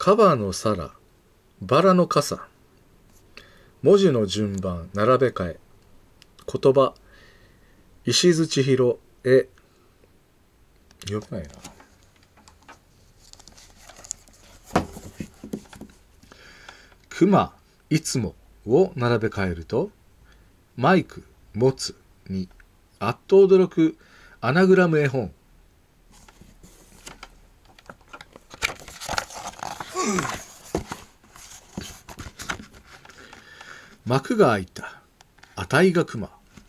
カバの皿、バラの傘。文字の順番並べ替え。言葉、石津千尋へ。読めないな。熊、いつもを並べ替えると、マイク、持つに、あっと驚くアナグラム絵本。幕が開いた。あたいが熊。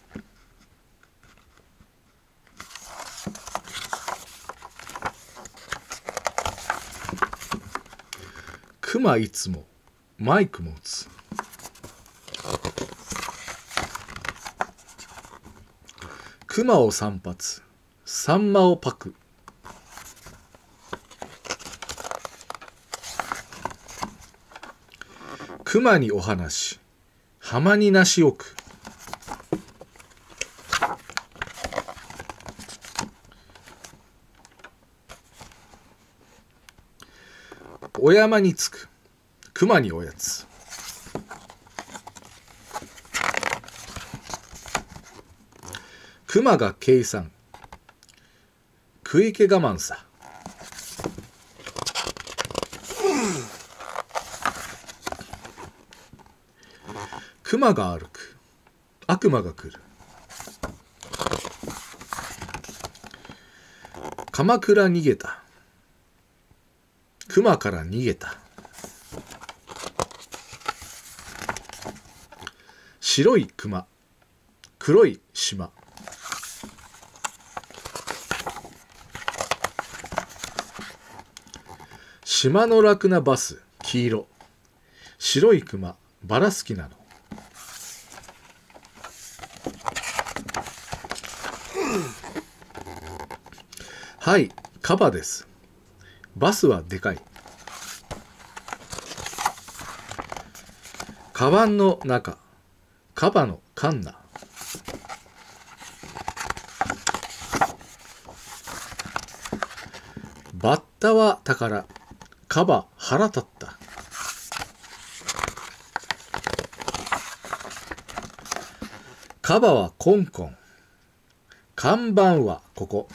熊いつもマイク持つ。熊を散髪。サンマをパク。熊にお話。浜に梨置く。お山につく。熊におやつ。熊が計算。食い気我慢さ。熊が歩く。悪魔が来る。鎌倉逃げた。熊から逃げた。白い熊。黒い島。島の楽なバス。黄色。白い熊。バラ好きなの。はい、カバです。バスはでかい。カバンの中。カバのカンナ。バッタは宝。カバ腹立った。カバはコンコン。看板はここ。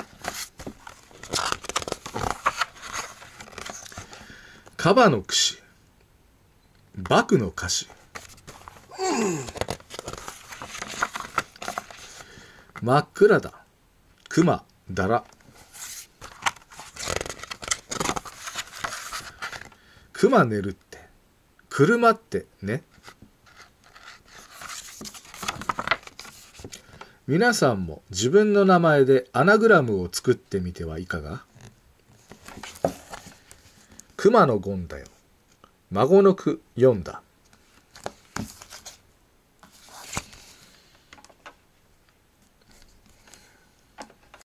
カバの櫛。バクの歌詞。真っ暗だ。熊だら。熊寝るって。車ってね。皆さんも自分の名前でアナグラムを作ってみてはいかが？熊のゴンだよ。孫の句読んだ。